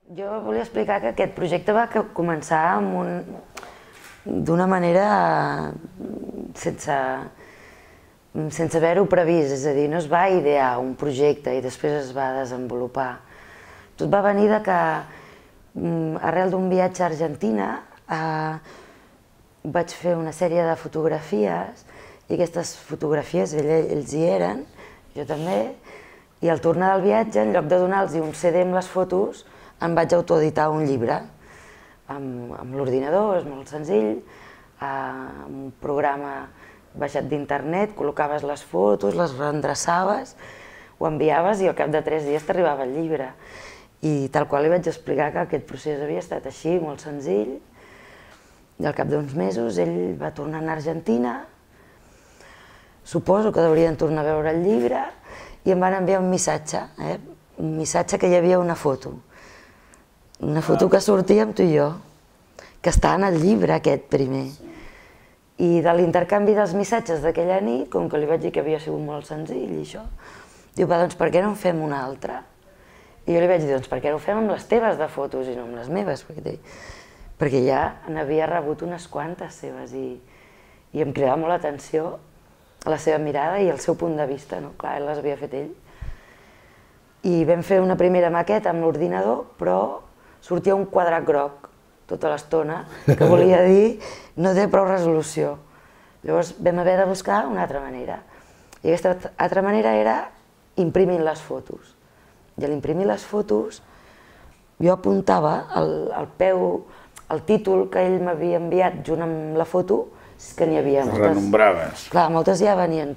Jo volia explicar que aquest projecte va començar d'una manera sense haver-ho previst, és a dir, no es va idear un projecte i després es va desenvolupar. Tot va venir de que, arrel d'un viatge a Argentina, vaig fer una sèrie de fotografies i aquestes fotografies ells hi eren, jo també, i al tornar del viatge, en lloc de donar-los un CD amb les fotos, em vaig autoeditar un llibre amb l'ordinador, és molt senzill, amb un programa baixat d'internet, col·locaves les fotos, les reendreçaves, ho enviaves i al cap de 3 dies t'arribava el llibre. I tal qual li vaig explicar que aquest procés havia estat així, molt senzill, i al cap d'uns mesos ell va tornar a Argentina, suposo que deurien tornar a veure el llibre, i em van enviar un missatge que hi havia una foto que sortia amb tu i jo, que està en el llibre aquest primer. I de l'intercanvi dels missatges d'aquella nit, com que li vaig dir que havia sigut molt senzill i això, diu, va, doncs per què no en fem una altra? I jo li vaig dir, doncs per què no ho fem amb les teves de fotos i no amb les meves? Perquè ja n'havia rebut unes quantes seves i em cridava molt l'atenció la seva mirada i el seu punt de vista, no? Clar, ell les havia fet ell. I vam fer una primera maqueta amb l'ordinador, però sortia un quadrat groc tota l'estona, que volia dir no té prou resolució. Llavors vam haver de buscar una altra manera. I aquesta altra manera era imprimint les fotos. I a l'imprimir les fotos jo apuntava al peu, el títol que ell m'havia enviat junt amb la foto, és que n'hi havia moltes. Renombraves. Clar, moltes ja venien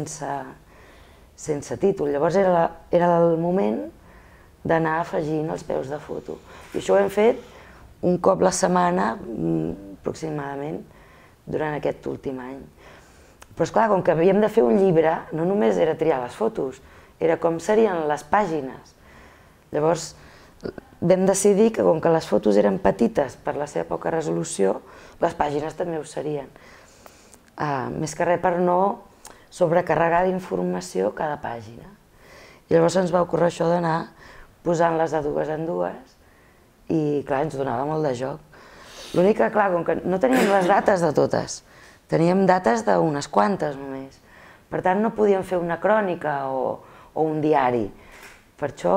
sense títol. Llavors era el moment d'anar afegint els peus de foto. I això ho hem fet un cop la setmana, aproximadament, durant aquest últim any. Però esclar, com que havíem de fer un llibre, no només era triar les fotos, era com serien les pàgines. Llavors vam decidir que com que les fotos eren petites per la seva poca resolució, les pàgines també ho serien. Més que res per no sobrecarregar d'informació cada pàgina. I llavors ens va ocórrer això d'anar posant-les de dues en dues i clar, ens donava molt de joc. L'únic que, clar, com que no teníem les dates de totes, teníem dates d'unes quantes només. Per tant, no podíem fer una crònica o un diari. Per això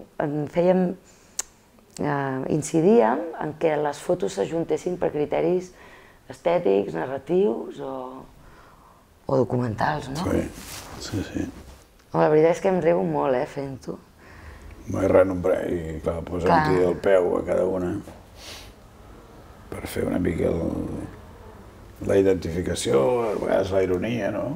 incidíem en què les fotos s'ajuntessin per criteris estètics, narratius o documentals, no? Sí. La veritat és que em riu molt, fent-ho. Vaig renombrar i, clar, posant-hi el peu a cada una per fer una mica la identificació, a vegades la ironia, no?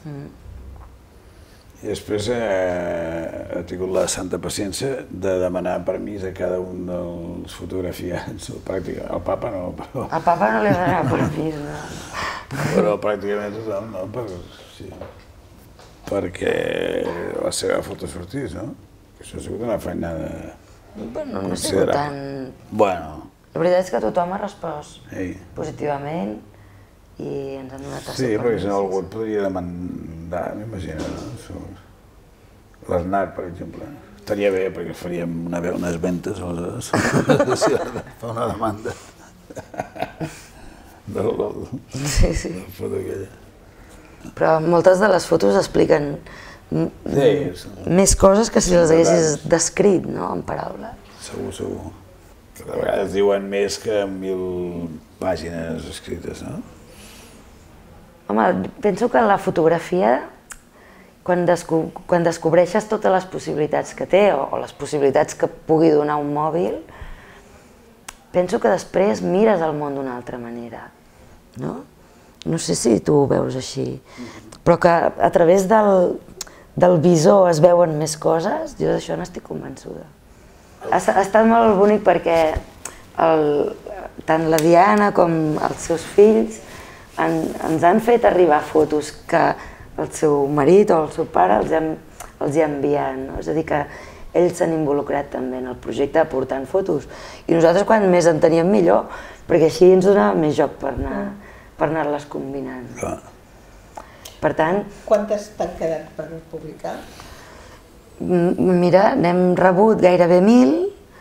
I després he tingut la santa paciència de demanar permís a cada un dels fotografiats, pràcticament. Al papa no, però... Al papa no li donava permís, no? Però pràcticament tothom, no? Perquè la seva foto sortís, no? Això ha sigut una feinada considerable. No ha sigut tan... Bueno... La veritat és que tothom ha respost positivament i ens han donat el seu permís. Sí, perquè si no algú et podria demandar, m'imagino, no? L'Arnat, per exemple. Estaria bé, perquè faríem unes ventes, aleshores, fa una demanda. Sí. La foto aquella. Però moltes de les fotos expliquen més coses que si les haguessis descrit, no?, en paraules. Segur. Que de vegades diuen més que 1000 pàgines escrites, no? Home, penso que la fotografia, quan descobreixes totes les possibilitats que té o les possibilitats que pugui donar un mòbil, penso que després mires el món d'una altra manera, no? No sé si tu ho veus així, però que a través del visor es veuen més coses, jo d'això n'estic convençuda. Ha estat molt bonic perquè tant la Diana com els seus fills ens han fet arribar fotos que el seu marit o el seu pare els hi enviat, no? És a dir, que ells s'han involucrat també en el projecte aportant fotos. I nosaltres quan més en teníem millor, perquè així ens donava més joc per anar-les combinant. Per tant... Quantes t'han quedat per publicar? Mira, n'hem rebut gairebé 1000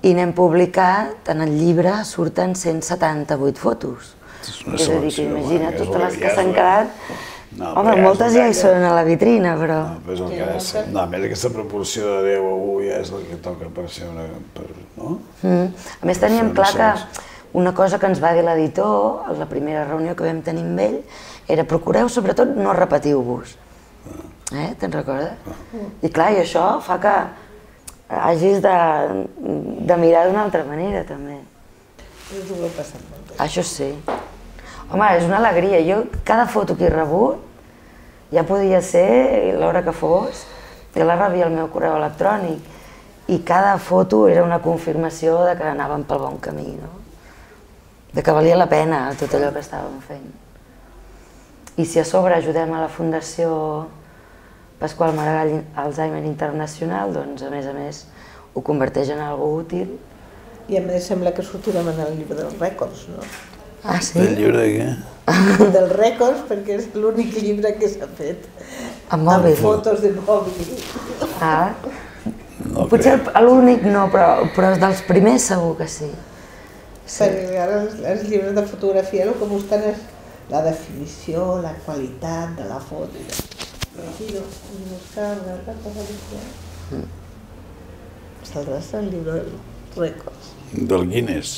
i n'hem publicat, en el llibre surten 178 fotos. És a dir, que imagina totes les que s'han quedat. Home, moltes ja hi són a la vitrina, però... No, a més aquesta proporció de 10 a 1 ja és el que toca per ser una... no? A més teníem clar que una cosa que ens va dir l'editor, a la primera reunió que vam tenir amb ell, era procureu sobretot no repetiu-vos. Te'n recordes? I clar, i això fa que hagis de mirar d'una altra manera, també. Us ho heu passat molt bé. Això sí. Home, és una alegria. Jo, cada foto que he rebut, ja podia ser l'hora que fos, jo la rebia al meu correu electrònic, i cada foto era una confirmació de que anàvem pel bon camí, no? De que valia la pena tot allò que estàvem fent. I si a sobre ajudem a la Fundació Pasqual Maragall Alzheimer Internacional, doncs a més ho converteix en algo útil. I a més sembla que sortirem en el llibre dels rècords, no? Ah, sí? El llibre de què? Dels rècords, perquè és l'únic llibre que s'ha fet amb mòbil. amb fotos de mòbil. Ah, potser l'únic no, però dels primers segur que sí. Perquè ara els llibres de fotografia el que busquen és la definició, la qualitat de la foto. Aquí no, buscar una altra cosa diferent. Saldràs el llibre dels rècords. Del Guinness.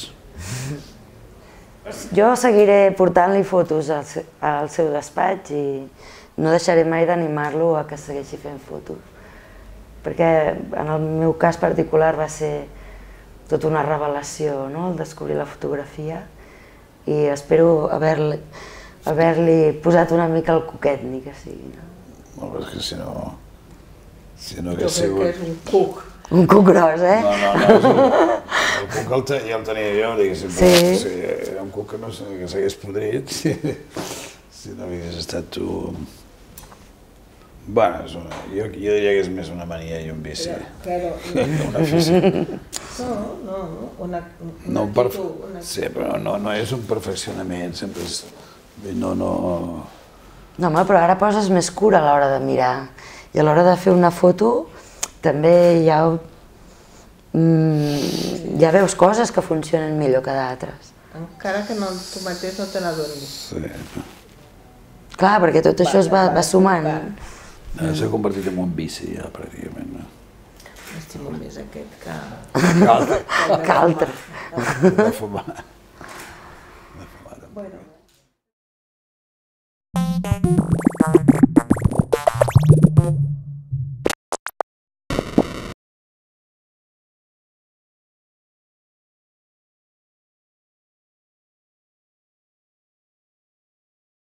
Jo seguiré portant-li fotos al seu despatx i no deixaré mai d'animar-lo a que segueixi fent fotos. Perquè en el meu cas particular va ser tota una revelació, el descobrir la fotografia, i espero haver-li posat una mica el coquet, ni que sigui. Molt bé, és que si no... Jo crec que és un cuc. Un cuc gros, eh? No, el cuc ja el tenia jo, diguéssim, sí. Era un cuc que s'hagués podrit si no hagués estat tu... Bueno, jo diria que és més una mania i un vici. Una afició. Una actitud. Sí, però no és un perfeccionament, sempre és... No, home, però ara poses més cura a l'hora de mirar. I a l'hora de fer una foto també ja veus coses que funcionen millor que d'altres. Encara que tu mateix no te n'adonis. Sí. Clar, perquè tot això es va sumant. S'ha convertit en un vici ja, pràcticament. M'estimo més aquest que... Que altre. De fumar. De fumar. Bueno.